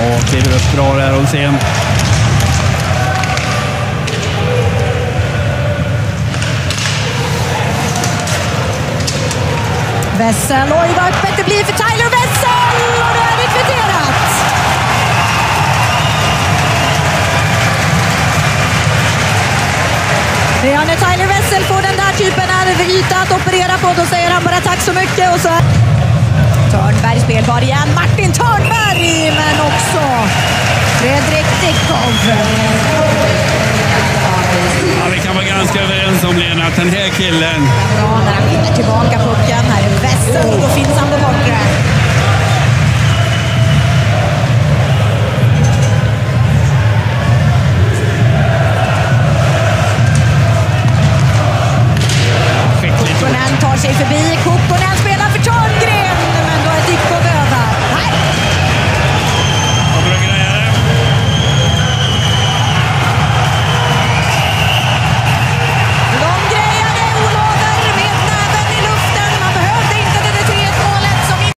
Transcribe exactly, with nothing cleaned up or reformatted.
Ja, kliver upp bra där och sen. Wessel, oj vad öppet det blir för Tyler Wessel! Och då är det kvitterat! Det är när Tyler Wessel får den där typen av yta att operera på, då säger han bara tack så mycket och så... Törnberg spelbar igen, Martin Törnberg, men också Frederik Dichow. Ja, vi kan vara ganska överens om, Lena, att den här killen... Ja, när han vinner tillbaka pucken här är Wessel och då finns han på